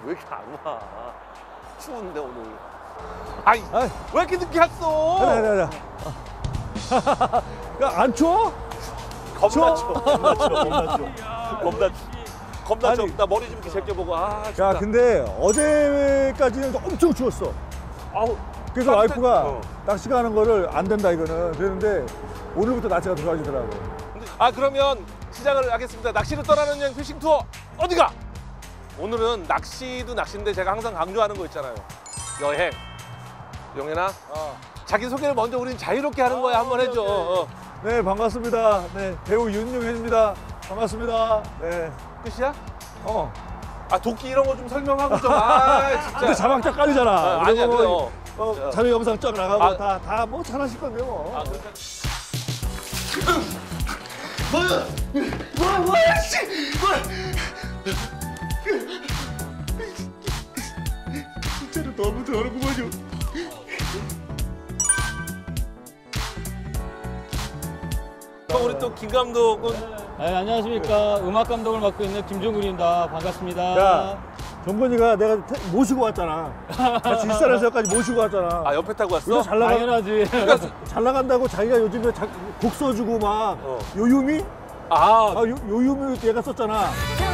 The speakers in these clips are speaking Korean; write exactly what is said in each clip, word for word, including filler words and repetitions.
왜 이렇게 안 와? 추운데 오늘. 아이, 아이. 왜 이렇게 늦게 왔어? 그래, 그래, 그래. 야, 안 추워? 겁나 추워? 추워. 겁나 추워. 겁나 추워. 겁나 추워. 겁나 추워. 나 머리 좀 이렇게 제껴보고. 아, 춥다. 야, 근데 어제까지는 엄청 추웠어. 아우. 그래서 와이프가 어. 낚시 가는 거를 안 된다 이거는 그랬는데 오늘부터 날씨가 좋아지더라고. 아, 그러면 시작을 하겠습니다. 낚시를 떠나는 여행 피싱 투어 어디가? 오늘은 낚시도 낚시인데 제가 항상 강조하는 거 있잖아요. 여행. 용현아, 어. 자기 소개를 먼저 우린 자유롭게 하는 거야. 어, 한번 해줘. 네, 어. 네, 반갑습니다. 네, 배우 윤용현입니다. 반갑습니다. 네. 끝이야? 어. 아, 도끼 이런 거 좀 설명하고 좀. 아, 진짜. 근데 자막짝 깔리잖아. 아, 아니야, 뭐, 그래요. 어, 자료 영상 쫙 나가고 아. 다 다 뭐 잘하실 건데 뭐. 아, 그러니까. 뭐야? 뭐야? 뭐야? 씨! 뭐야? 진짜로 너무 더럽구만요. 우리 또 김 감독은 네, 안녕하십니까. 음악 감독을 맡고 있는 김종근입니다. 반갑습니다. 야, 정근이가 내가 태- 모시고 왔잖아. 같이 일산에서까지 모시고 왔잖아. 아, 옆에 타고 왔어? 요새 잘 나가 당연하지. 잘 나간다고 자기가 요즘에 자, 곡 써주고 막 어. 요유미? 아, 아, 요, 요유미 얘가 썼잖아.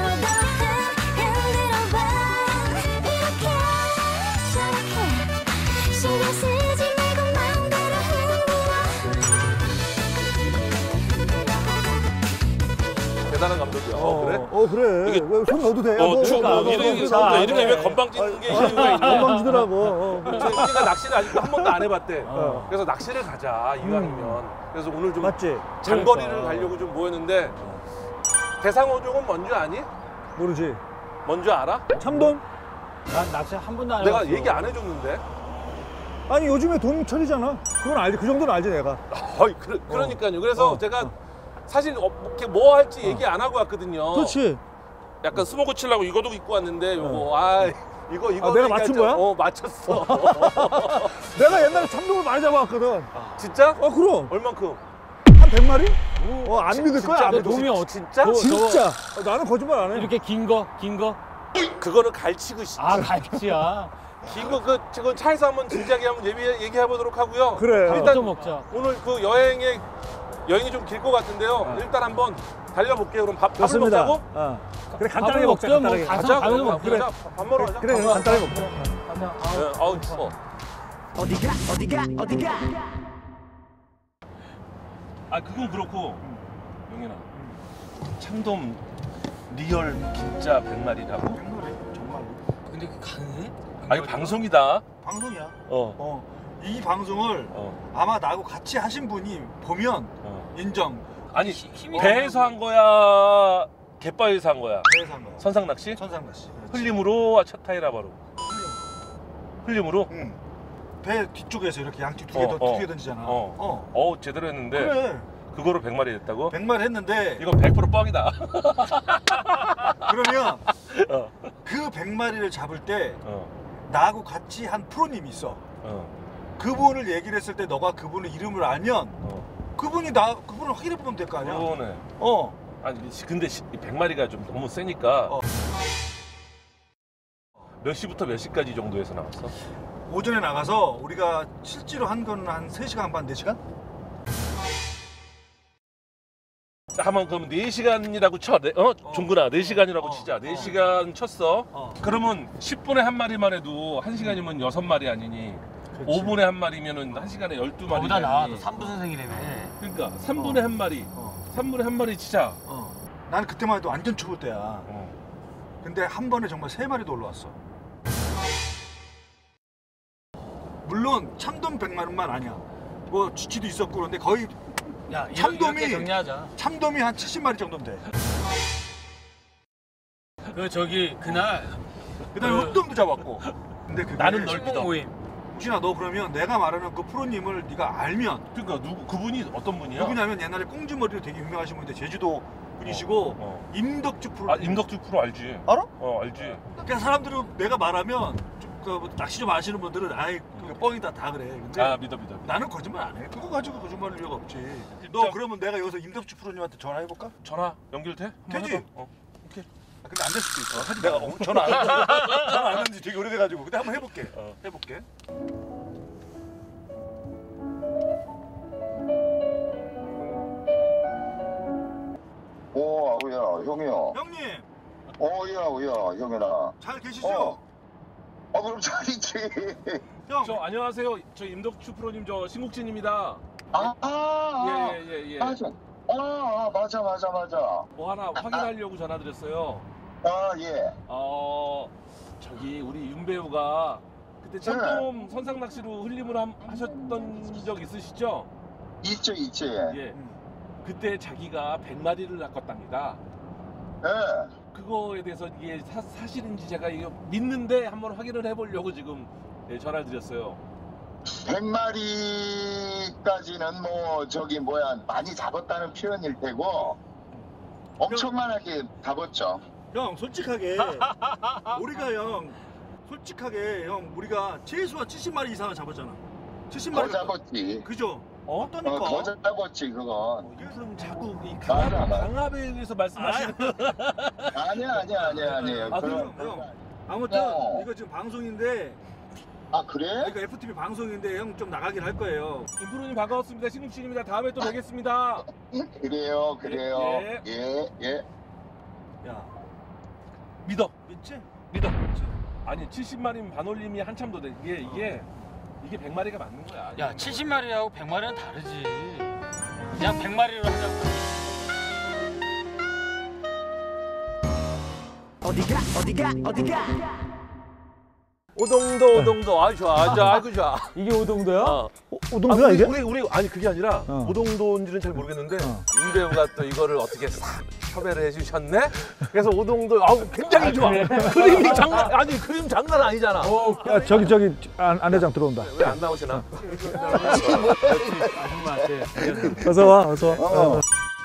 대단한 감독이야. 어, 그래? 어, 그래. 이게- 왜 손 넣어도 돼? 어, 너, 추, 너, 너, 어, 너, 이름이, 너, 너, 이름이 왜 건방 찢는 게 이유가 있네. 금방 지더라고. 어. 우리가 낚시를 아직도 한 번도 안 해봤대. 어. 그래서 낚시를 가자, 이왕이면. 그래서 오늘 좀 맞지? 장거리를 그러니까. 가려고 좀 모였는데 대상어종은 뭔지 아니? 모르지. 뭔지 알아? 참돔? 난 낚시 한 번도 안 내가 해봤어. 얘기 안 해줬는데. 아니 요즘에 돔철이잖아. 그건 알지. 그 정도는 알지 내가. 어이, 그, 그러니까요. 그래서 어, 제가 어. 사실 어, 이렇게 뭐 할지 얘기 안 하고 왔거든요. 그렇지. 약간 스모그 칠라고 이거도 입고 왔는데 요거 아 이거 이거 아, 내가 맞춘 거야? 어, 맞췄어. 내가 옛날에 참돔을 많이 잡아왔거든. 진짜? 어 그럼 얼만큼? 한 백 마리? 어 안 믿을 거야. 안 진짜? 믿을 돔이 거야. 어 진짜? 저- 진짜. 어, 나는 거짓말 안 해. 이렇게 긴 거, 긴 거. 그거는 갈치고 씨. 아, 갈치야. 이거 그 지금 차에서 한번 진지하게 한번 얘기 얘기해 보도록 하고요. 그래. 일단 좀 먹자. 오늘 그 여행에 여행이 좀 길 것 같은데요. 일단 한번 달려볼게요. 그럼 밥 밥을 좋습니다. 먹자고? 어. 그래 간단하게 밥을 먹자. 먹죠, 뭐. 간단하게. 가서 가자. 가면서 그럼 먹자. 그래. 밥 먹으러 가자. 그래 그래 간단하게 먹자. 네, 아우 추워. 어디가? 어디가? 어디가? 아 그건 그렇고 용현아 참돔 리얼 진짜 백 마리라고? 정말 근데 그 가능해? 아 이거 방송이다. 방송이야. 어. 어. 이 방송을 어. 아마 나하고 같이 하신 분이 보면 어. 인정. 아니 힘이 배에서 한 거야? 갯바위에서 한 거야? 배에서 한 거야. 선상 낚시? 천상가 씨. 흘림으로 차 타이라 바로. 흘림으로? 응. 배 뒤쪽에서 이렇게 양쪽 두 어, 개 더 어. 두 개 던지잖아. 어. 어. 어 제대로 했는데 그래. 그거로 백 마리 됐다고? 백 마리 했는데 이거 백 퍼센트 뻥이다. 그러면 어. 그 백 마리를 잡을 때 어. 나하고 같이 한 프로님이 있어. 어. 그분을 얘기를 했을 때 너가 그분의 이름을 알면 어. 그분이 나 그분을 확인해 보면 될 거 아니야. 그거네. 어. 아니 시- 근데 시- 이 백 마리가 좀 너무 세니까 어. 몇 시부터 몇 시까지 정도에서 나왔어? 오전에 나가서 우리가 실제로 한 거는 한 세 시간 반, 네 시간? 자, 한번 그럼 네 시간이라고 쳐. 네, 어? 어. 종근아, 네 시간이라고 어. 치자. 네 어. 시간 쳤어. 어. 그러면 십 분에 한 마리만 해도 한 시간이면 여섯 마리 아니니 오 분에 한 마리면은 한 시간에 열두 마리. 보다 나아. 너 삼 부 선생이라며. 그러니까 삼 분에 어. 한 마리. 어. 삼 분에 한 마리 치자. 어. 난 그때만 해도 완전 초보 때야. 어. 근데 한 번에 정말 세 마리도 올라왔어. 물론 참돔 백 마리만 아니야. 뭐 쥐치도 있었고 그런데 거의 야, 이렇게, 참돔이- 이렇게 정리하자. 참돔이 한 칠십 마리 정도면 돼. 그 저기 그날 그다음에 그- 흑돔도 잡았고. 근데 그게 나는 널 친구 믿어. 모임. 혹시나 너 그러면 내가 말하는 그 프로님을 네가 알면 그러니까 누구 그분이 어떤 분이야? 누구냐면 옛날에 꽁지머리로 되게 유명하신 분인데 제주도 분이시고 어, 어. 임덕주 프로. 아 임덕주 프로 알지? 알아? 어 알지. 그러니까 사람들은 내가 말하면 좀, 그, 낚시 좀 아시는 분들은 아이 그 뻥이다 다 그래. 근데 아 믿어 믿어. 믿어. 나는 거짓말 안 해. 그거 가지고 거짓말할 이유가 없지. 너 진짜? 그러면 내가 여기서 임덕주 프로님한테 전화해볼까? 전화 연결돼? 한번 되지? 해봐. 어. 오케이. 근데 안 될 수도 있어. 하지 내가 어, 전화 안 했지. 전화 안 했는지 되게 오래돼가지고. 근데 한번 해볼게. 어. 해볼게. 오, 아우야, 형이요. 형님 어, 야, 야, 형이나. 잘 계시죠? 어. 어, 그럼 잘이지. 형. 저 안녕하세요. 저 임덕추 프로님 저 신국진입니다. 아, 아, 예예예 예, 예. 맞아. 아, 아, 맞아, 맞아, 맞아. 뭐 하나 확인하려고 전화드렸어요. 아, 예. 어 저기 우리 윤 배우가 그때 참돔 선상 낚시로 흘림을 함- 하셨던 적 있으시죠? 있죠, 있지. 예. 그때 자기가 백 마리를 낚았답니다. 예. 그거에 대해서 이게 사, 사실인지 제가 이거 믿는데 한번 확인을 해보려고 지금 예, 전화를 드렸어요. 백 마리까지는 뭐, 저기, 뭐야, 많이 잡았다는 표현일 테고, 엄청나게 잡았죠. 형 솔직하게 우리가 형 솔직하게 형 우리가 최소한 칠십 마리 이상을 잡았잖아. 칠십 더 마리 잡았지. 그죠? 어? 어떠니까? 어, 더 잡았지, 그건. 그럼 자꾸 이 맞아, 강압, 맞아. 강압에 의해서 말씀하시는 아니야, 아니야, 아니야, 아니야. 아, 그런- 형, 형. 아무튼 어. 이거 지금 방송인데 아, 그래? 이거 에프티비 방송인데 형 좀 나가긴 할 거예요. 임 프로님 반가웠습니다. 신국진입니다. 다음에 또 뵙겠습니다. 그래요, 그래요. 예. 예, 예. 야 믿어. 믿지? 믿어. 아니 칠십 마리면 반올림이 한참 더 돼. 이게 이게 이게 백 마리가 맞는 거야. 야, 칠십 마리하고 백 마리는 다르지. 그냥 백 마리로 하자고. 어디가 어디가 어디가 오동도 오동도 아주 좋아. 아주 아주 좋아. 이게 오동도야? 어. 오동도야 우리, 이게? 우리 우리 아니 그게 아니라 어. 오동도인지는 잘 모르겠는데 어. 윤 배우가 또 이거를 어떻게 싹 섭외를 해주셨네. 그래서 오동도 아우 굉장히 좋아. 그림이 장난 아니 그림 장난 아니잖아. 야 저기 저기 안, 안회장 들어온다. 왜 안 나오시나? 어서 와, 어서 와. 어.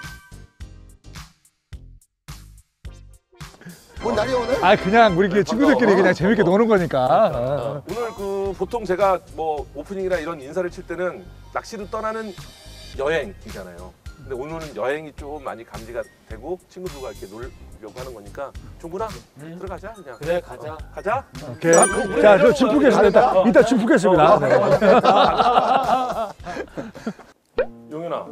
뭐 날이 오늘? 아 그냥 우리 친구들끼리 그냥 재밌게 노는 거니까. 어. 오늘 그 보통 제가 뭐 오프닝이나 이런 인사를 칠 때는 낚시로 떠나는 여행이잖아요. 근데 오늘은 여행이 좀 많이 감지가 되고 친구들과 이렇게 놀려고 하는 거니까 종구나 들어가자 그냥. 그래, 가자. 어, 가자. 오케이. 자, 저 줌 푸겠습니다. 이따 줌 푸겠습니다. 네. 용현아.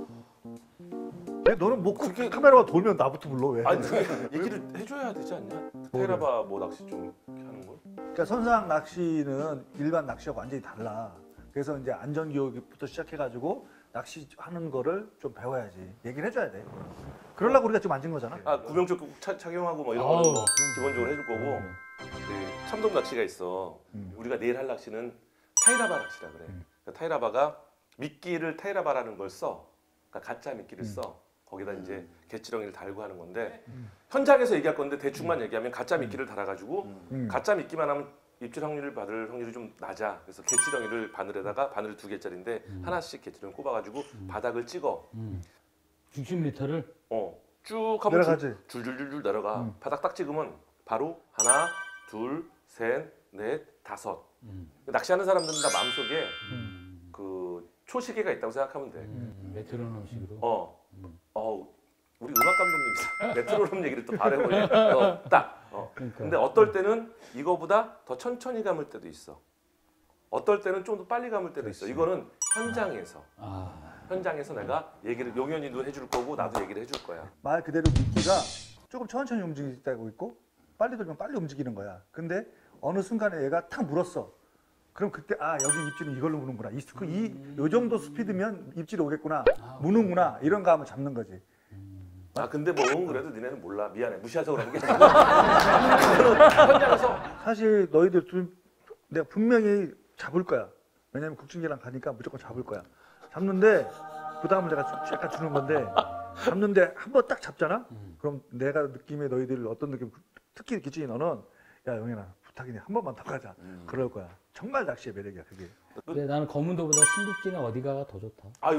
야, 너는 뭐 그렇게 카메라가 돌면 나부터 불러 왜? 아니 그게 얘기를 해줘야 되지 않냐? 테라바 뭐 낚시 좀 이렇게 하는 걸? 그러니까 선상 낚시는 일반 낚시하고 완전히 달라. 그래서 이제 안전 교육부터 시작해가지고 낚시하는 거를 좀 배워야지. 얘기를 해줘야 돼. 그러려고 우리가 좀 앉은 거잖아. 아 구명조끼 꼭 차- 착용하고 뭐 이런 아우, 거는 뭐 기본적으로 해줄 거고. 그 참돔 낚시가 있어. 음. 우리가 내일 할 낚시는 타이라바 낚시라 그래. 그러니까 타이라바가 미끼를 타이라바라는 걸 써. 그러니까 가짜 미끼를 써. 거기다 이제 개치렁이를 달고 하는 건데 현장에서 얘기할 건데 대충만 얘기하면 가짜 미끼를 달아가지고 음. 가짜 미끼만 하면 입질 확률을 받을 확률이 좀 낮아. 그래서 개치렁이를 바늘에다가 바늘 두 개짜리인데 하나씩 개치렁이 꼽아가지고 바닥을 찍어. 육십 미터를 어, 쭉 하면 내려가지. 줄, 줄줄줄줄 내려가. 음. 바닥 딱 찍으면 바로 하나, 둘, 셋, 넷, 다섯. 낚시하는 사람들은 다 마음속에 그 초시계가 있다고 생각하면 돼. 메트로놈식으로. 어, 어, 우리 음악 감독님 메트로놈 얘기를 또 바래보네. 어, 딱. 어. 근데 어떨 때는 이거보다 더 천천히 감을 때도 있어. 어떨 때는 좀 더 빨리 감을 때도 있어. 이거는 현장에서. 아, 현장에서 내가 얘기를 용현이도 해줄 거고 나도 얘기를 해줄 거야. 말 그대로 미끼가 조금 천천히 움직이고 있고 빨리 돌면 빨리 움직이는 거야. 근데 어느 순간에 얘가 탁 물었어. 그럼 그때 아 여기 입질은 이걸로 무는구나. 이, 그 이, 요 정도 스피드면 입질이 오겠구나. 무는구나. 이런 거 하면 잡는 거지. 아 근데 뭐 응, 그래도 니네는 몰라. 미안해. 무시해서 그러는 게 아니고 현장에서 사실 너희들 둘 내가 분명히 잡을 거야. 왜냐면 국진이랑 가니까 무조건 잡을 거야. 잡는데 부담을 내가 주- 약간 주는 건데 잡는데 한 번 딱 잡잖아. 그럼 내가 느낌에 너희들 어떤 느낌? 특히 기진이 너는 야 영현아 부탁이네 한 번만 더 가자. 그럴 거야. 정말 낚시의 매력이야 그게. 근데 나는 검은도보다 신국진의 어디가가 더 좋다. 아유.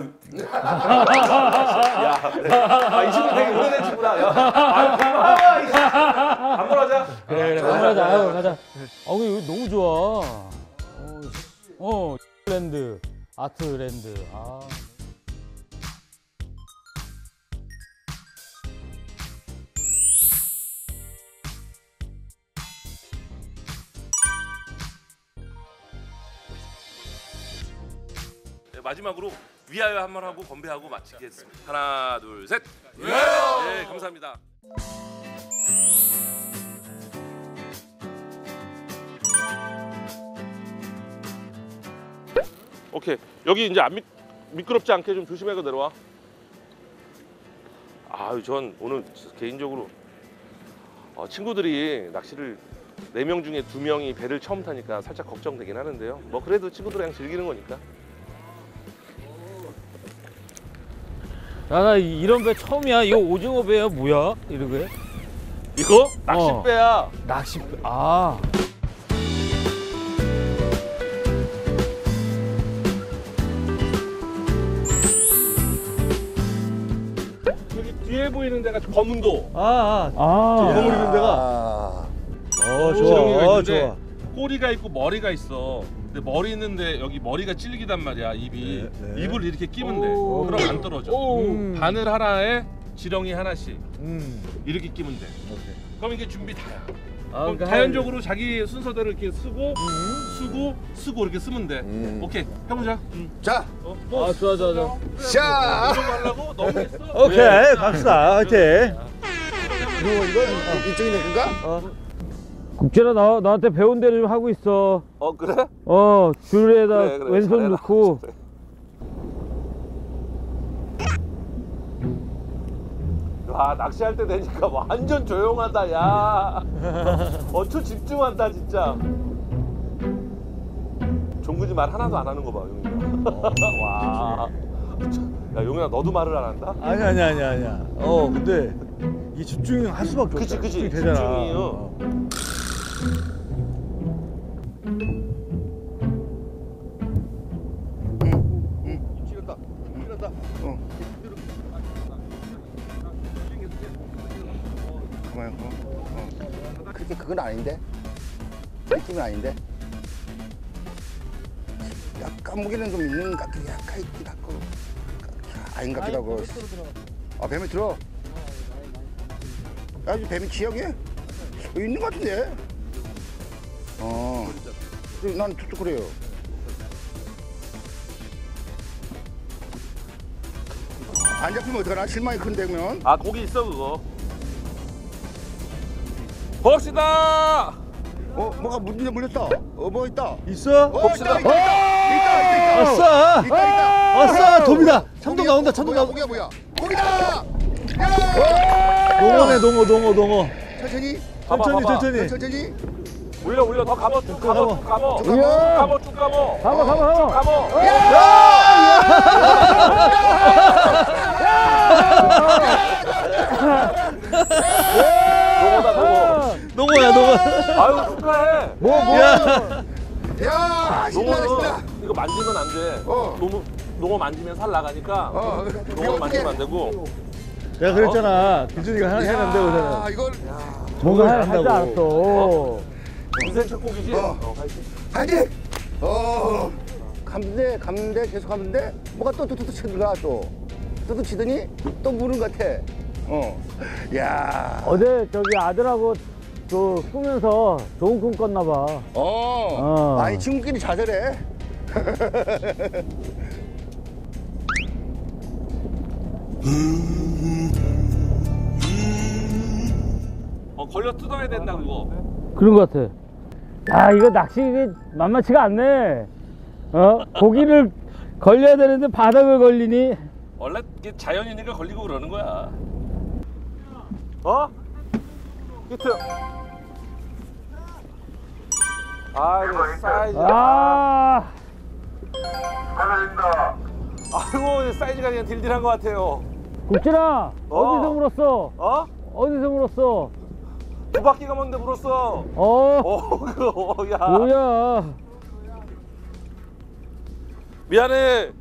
야, 네. 아, 이 친구 되게 오래된 친구다. 야. 아유, 아, 이씨. 한번 하자. 그래, 그래, 가자, 아유, 가자. 어, 여기 너무 좋아. 어, 어, 랜드, 아트랜드. 아. 마지막으로 위하여 한번 하고 건배하고 마치겠습니다. 하나, 둘, 셋. 위하여. 네, 감사합니다. 오케이. 여기 이제 안 미, 미끄럽지 않게 좀 조심하고 내려와. 아유, 전 오늘 개인적으로 어, 친구들이 낚시를 네 명 중에 두 명이 배를 처음 타니까 살짝 걱정되긴 하는데요. 뭐 그래도 친구들이랑 즐기는 거니까. 야, 나 이- 이런 배 처음이야. 이거 오징어 배야 뭐야? 이러게. 이거 낚싯배야. 낚시 배. 아. 여기 뒤에 보이는 데가 검은도. 아, 아. 아. 건물 있는 데가. 어, 지렁이가 좋아. 어, 있는데 좋아. 꼬리가 있고 머리가 있어. 근데 머리 있는데 여기 머리가 찔기단 말이야. 입이. 네, 네. 입을 이렇게 끼면 돼. 오. 그럼 안 떨어져. 오. 바늘 하나에 지렁이 하나씩 음. 이렇게 끼면 돼. 그럼 이게 준비 다야. 아, 그럼 그러니까 자연적으로 자기 순서대로 이렇게 쓰고 쓰고 쓰고 이렇게 쓰면 돼. 오케이 해보자. 응. 자, 어, 뭐, 아, 좋아, 좋아, 좋아. 자. 이거 말라고 너무 했어. 오케이, 갑시다. 화이팅. 이거 이거 이쪽이 내 건가? 국진아, 나, 나한테 배운 대로 좀 하고 있어. 어 그래? 어, 줄에다 그래, 그래, 왼손 잘해라. 넣고. 와 낚시할 때 되니까 완전 조용하다 야. 어쭈 집중한다 진짜. 종근이 말 하나도 안 하는 거 봐 용이가. 와. 야 용이야 너도 말을 안 한다? 아니, 아니, 아니, 아니야. 어, 근데 이 집중할 수밖에 그치, 없잖아. 그치. 집중이 되잖아. 집중이요. 어. 찍었다. 찍었다. 어. 가만히 어. 어. 그렇게 그건 아닌데. 느낌은 아닌데. 약간 무게는 좀 있는 것 같긴 약간 있긴 하고 아닌 것 같기도 하고. 아 뱀이 들어. 야 이 뱀이 지역에 어, 있는 것 같은데. 어. 난 툭툭 그래요. 안 잡히면 어떡하나? 실망이 큰데 그러면. 아 고기 있어 그거. 봅시다. 어 뭐가 물린데 물렸다. 어 뭐 있다. 있어? 어, 봅시다. 있다, 있다, 있다, 있다, 있다, 있다. 아싸! 있다, 있다. 아싸! 도미다! 참돔 고기야, 나온다, 참돔 뭐야, 나온다. 뭐야, 뭐야. 고기다! 야! 농어네, 농어, 농어, 농어. 천천히, 봐봐, 천천히, 봐봐. 천천히. 천천히. 올려 올려 더 감어 쭉 감어 쭉 감어. 쭉 쭉 감어. 감어 쭉 감어. 가봐, 가봐, 가봐. 감어. 농어다 농어. 농어야, 농어. 아유 축하해. 뭐, 뭐. 야, 야, 신나, 신나. 농어는 이거 만지면 안 돼. 어. 농어 농어 만지면 살 나가니까. 어, 농어 만지면 안 되고. 내가 그랬잖아. 기준이가 하나 해야 안 되고 야, 저는. 이걸 뭔가 할 한다고. 줄 알았어. 인생 첫 곡이지? 어. 어, 화이팅. 파이팅! 어, 감대, 감대, 계속 감대. 뭐가 또 뚜뚜뚜 치더라 또. 뚜뚜 치더니 또 무는 것 같아. 어, 야. 어제 저기 아들하고 그 꾸면서 좋은 꿈 꿨나 봐. 어. 어. 아니 친구끼리 자잘해. 어, 걸려 뜯어야 된다 그거. 그런 것 같아. 야, 이거 낚시 이게 만만치가 않네. 어? 고기를 걸려야 되는데 바닥을 걸리니. 원래 이게 자연이니까 걸리고 그러는 거야. 어? 히트. 아, 이거 사이즈. 아. 아, 아이고, 사이즈가 그냥 딜딜한 것 같아요. 국진아, 어. 어디서 물었어? 어? 어디서 물었어? 두 바퀴가 뭔데 물었어. 어, 어, 그거, 야. 뭐야? 미안해.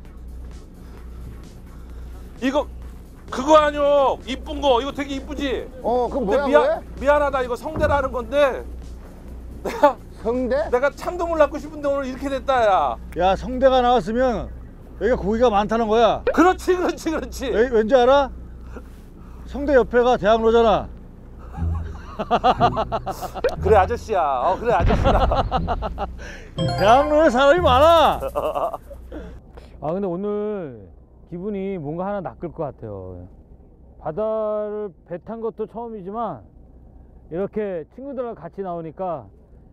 이거 그거 아니요. 이쁜 거. 이거 되게 이쁘지? 어, 그거 근데 뭐야? 미안 왜? 미안하다. 이거 성대라는 건데. 내가 성대? 내가 참돔을 낳고 싶은데 오늘 이렇게 됐다, 야. 야, 성대가 나왔으면 여기가 고기가 많다는 거야. 그렇지, 그렇지, 그렇지. 왜, 왠지 알아? 성대 옆에가 대학로잖아. 그래 아저씨야. 어, 그래 아저씨다. 대학로에 사람이 많아. 아 근데 오늘 기분이 뭔가 하나 낚을 것 같아요. 바다를 배 탄 것도 처음이지만 이렇게 친구들하고 같이 나오니까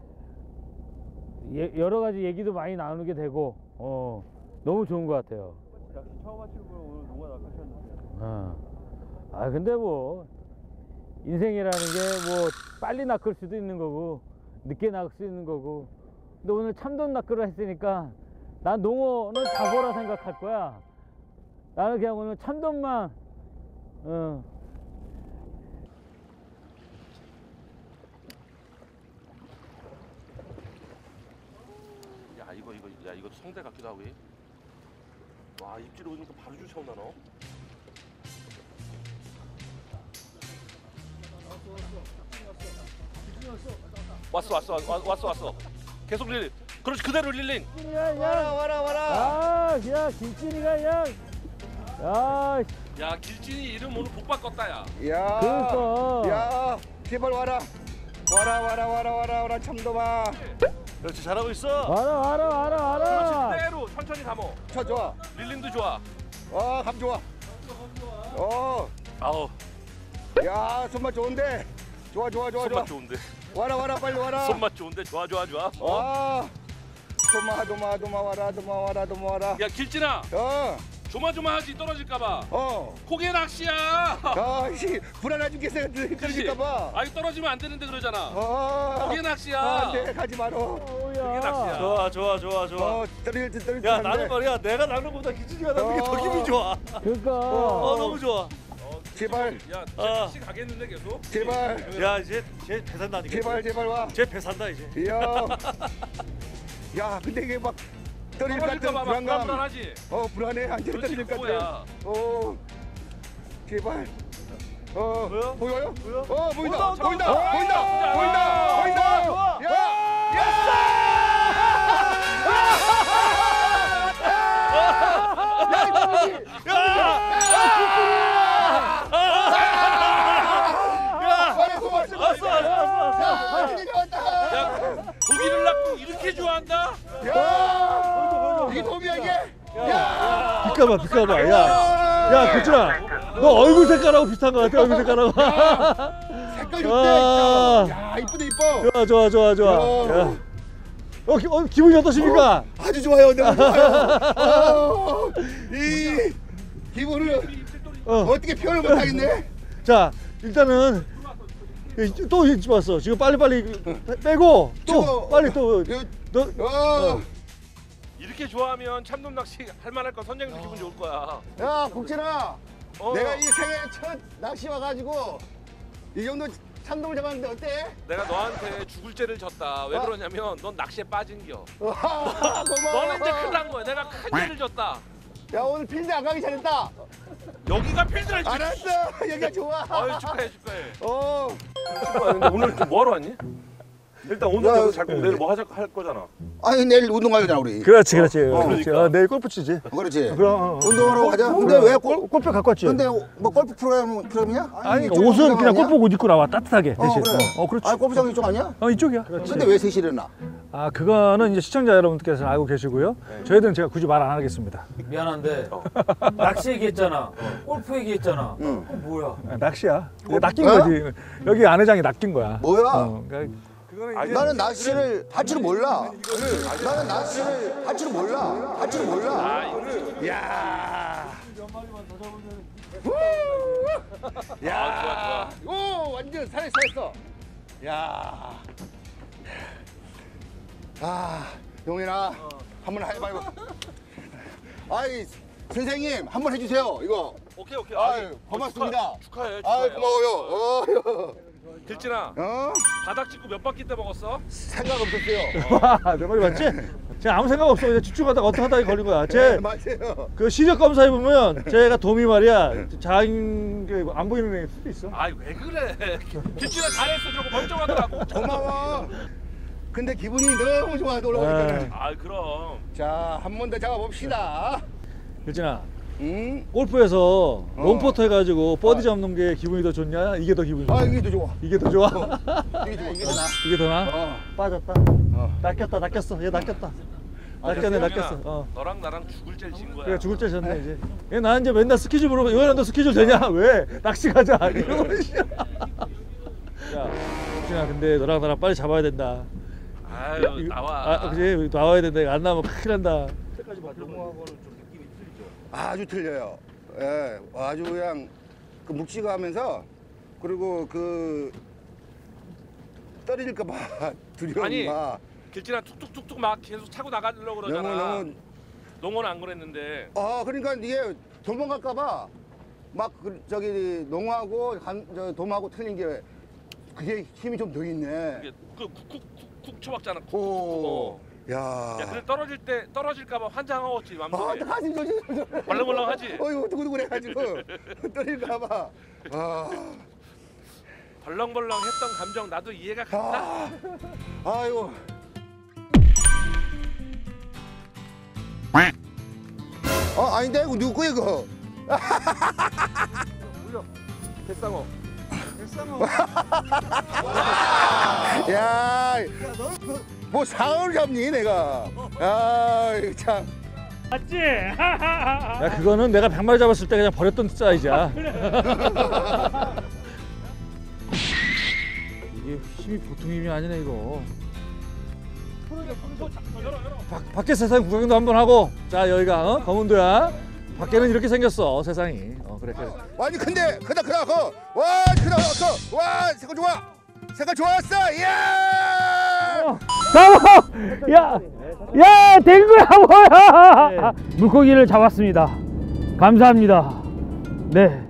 예, 여러 가지 얘기도 많이 나누게 되고 어, 너무 좋은 것 같아요. 낚시 처음 하시는 분 오늘 농가 낚으셨는데. 어. 아 근데 뭐 인생이라는 게 뭐 빨리 낚을 수도 있는 거고 늦게 낚을 수 있는 거고 근데 오늘 참돔 낚으러 했으니까 난 농어는 잡어라 생각할 거야. 나는 그냥 오늘 참돔만 어. 야 이거 이거 야 이거 성대 같기도 하고. 와 입질 오니까 바로 쫓아온다 너. 왔어 왔어 왔어 왔어 왔어. 계속 릴링. 그렇지 그대로 릴링. 와라 와라 와라. 아, 야 김진이가 그냥 야, 야 길진이 이름 오늘 복 바꿨다 야. 야. 그러니까. 야, 제발 와라. 와라 와라 와라 와라 와라 참돔아. 그렇지 잘하고 있어. 와라 와라 와라 그렇지 와라. 그대로 천천히 감어. 쳐 좋아. 릴링도 좋아. 어, 감 좋아. 어. 아우 야, 손맛 좋은데. 좋아 좋아 좋아 좋아. 손맛 좋은데. 와라 와라 빨리 와라. 손맛 좋은데 좋아 좋아 좋아. 어? 와. 도마 도마 도마 와라 도마 와라 도마 와라. 야 길진아 어. 조마조마하지 떨어질까봐. 어. 고개 낚시야. 아, 씨, 불안해 죽겠어. 그러니까 봐. 아이 떨어지면 안 되는데 그러잖아. 어. 고개 낚시야. 아, 네, 가지 마라. 고개 낚시야. 좋아 좋아 좋아 좋아. 어, 떨릴 듯 떨릴 듯. 야 한데. 나는 말이야 내가 낚는 것보다 기준이가 낚는 게 더 어. 기분이 좋아. 그러니까. 어 너무 좋아. 제발. 야 어. 낚시 가겠는데 계속. 제발. 야 이제 쟤 배 산다니까. 제발 제발 와. 쟤배 산다 이제. 이야. 야, 근데 이게 막 떨릴 것 같은 떨어질까봐 막 불안감. 불안하지. 어, 불안해. 완전 그렇지, 떨릴 것 그거야. 같아. 어. 제발. 어. 보여? 보여요? 보여? 어, 보인다. 온다, 온다, 보인다. 온다. 보인다. 온다. 보인다. 온다. 보인다. 좋아. 야! 왔어 왔어 왔어. 야 고기를 낚고 이렇게 좋아한다? 야! 이게 돔이야 이게? 야! 비켜봐 비켜봐. 야. 야 교준아. 너 얼굴 색깔하고 비슷한 것 같아 얼굴 색깔하고. 색깔 좋대. 아. 진짜. 야, 이쁘다 이뻐. 좋아 좋아 좋아 좋아. 야. 야. 어, 기, 어 기분이 어떠십니까? 아주 좋아요. 너무 좋아요. 어, 이 기분을 어. 어떻게 표현을 못 하겠네. 자 일단은 또 일찍 왔어. 지금 빨리 빨리 빼고 또 저거, 빨리 또 이거, 너. 어. 이렇게 좋아하면 참돔 낚시 할 만할 거 선장님도 기분 좋을 거야. 야, 국진아. 어. 내가 이 생애 첫 낚시 와가지고 이 정도 참돔을 잡았는데 어때? 내가 너한테 죽을 죄를 졌다. 왜 어. 그러냐면 넌 낚시에 빠진겨. 와, 고마워. 너는 이제 큰일 난 거야. 내가 큰 죄를 졌다. 야, 오늘 필드 안 가기 잘했다. 여기가 필드라. 알았어. 여기가 좋아. 아유 축하해 축하해. 어. 근데 오늘 좀 뭐하러 왔니? 일단 오늘 야, 잘 거고 내일 뭐 하자 할 거잖아. 아니, 내일 운동 가잖아 우리. 그렇지 그렇지. 어, 그렇지. 그러니까. 아, 내일 골프 치지. 그렇지. 그럼 어. 운동하러 가자. 근데 왜 골? 골프 갖고 왔지. 근데 뭐 골프 프로그램 프로그램이야? 아니 이쪽 옷은 그냥 아니야? 골프 옷 입고 나와 따뜻하게 어, 대신. 그래. 어, 어 그렇지. 아, 골프장 이쪽 아니야? 어 이쪽이야. 그렇지. 근데 왜 세 시에 일어나? 아 그거는 이제 시청자 여러분들께서 알고 계시고요. 저희들은 제가 굳이 말 안 하겠습니다. 미안한데 낚시 얘기했잖아. 골프 얘기했잖아. 응. 그거 뭐야? 아, 낚시야. 이거 낚인 어? 거지. 여기 안회장이 낚인 거야. 뭐야? 어, 그러니까 그거는 이제 나는 낚시를 할 줄 몰라. 나는 낚시를 할 줄 몰라. 할 줄 몰라. 야. 야. 아, 좋아, 오, 완전 살았어, 살았어. 야. 아, 용인아, 한번 해봐요. 아이, 선생님, 한번 해주세요. 이거. 오케이 오케이. 아유, 고맙습니다. 축하해. 축하해. 아이, 고마워요. 어, 길진아 어? 바닥 짚고 몇 바퀴 때 먹었어? 생각 없었어요. 와, 내 말이 맞지? 제가 아무 생각 없어. 그냥 집중하다가 어떻게 하다가 걸린 거야. 제 네, 맞아요. 그 시력 검사해 보면 제가 돔이 말이야 자인 게안 보이는 애일 수도 있어. 아이 왜 그래? 길진아 잘했어. 저거 멀쩡하더라고. 고마워. 근데 기분이 너무 좋아 올라오니까. 아 그럼. 자, 한 번 더 잡아봅시다. 길진아, 응? 골프에서 어. 롱포터 해가지고 버디 잡는 게 기분이 더 좋냐? 이게 더 기분이 좋냐? 아, 이게 더 좋아. 이게 더 좋아? 이게 좋아. 이게 더 나. 이게 더 나아? 어. 빠졌다. 어. 낚였다, 낚였어. 얘 낚였다. 낚였네, 영현아, 낚였어. 어. 너랑 나랑 죽을 죄를 진 거야. 그래 죽을 때 졌네 이제. 얘 나 이제 맨날 스케줄 물어봐. 이거는 너 스케줄 되냐? 왜? 낚시 가자. 이러고. 야, 혹시나 근데 너랑 나랑 빨리 잡아야 된다. 아유 나와. 아, 그지? 나와야 된다. 이거 안 나오면 큰일 난다. 때까지 봐. 농어하고는 좀 느낌이 틀리죠. 아주 틀려요. 예, 아주 그냥 그 묵직하면서 그리고 그 떨어질까봐 두려움 아니, 막. 길지나 툭툭툭툭 막 계속 차고 나가려고 그러잖아. 너무 너무. 농어는 안 그랬는데. 아 그러니까 이게 도망갈까봐 막 그, 저기 농어하고 간, 저 돔하고 틀린 게 그게 힘이 좀 더 있네. 이게 그 쿡쿡쿡쿡 쳐박잖아. 쿡쿡. 오. 어. 야. 야, 근데 떨어질 때 떨어질까봐 환장하겠지 아, 맘속에. 어떡하지, 저지, 저지. 벌렁벌렁하지? 어이구, 두구두구해가지고 떨릴까봐. 아, 벌렁벌렁했던 감정 나도 이해가 간다. 아, 아이고. 어, 아닌데, 이거 누구 이거? 개쌍어. 야, 뭐 상어를 잡니 내가? 아, 이거 참. 야, 그거는 내가 백 마리 잡았을 때 그냥 버렸던 사이즈야. 이게 힘이 보통 힘이 아니네 이거. 밖, 밖에 세상 구경도 한번 하고. 자, 여기가 어? 검은도야. 밖에는 이렇게 생겼어 세상이. 어, 그래 그래. 아니 근데 크다 크다 커. 와 크다 커. 와 색깔 좋아. 색깔 좋았어. 이야. 잡아! 야! 야! 된 거야 뭐야! 물고기를 잡았습니다. 감사합니다. 네.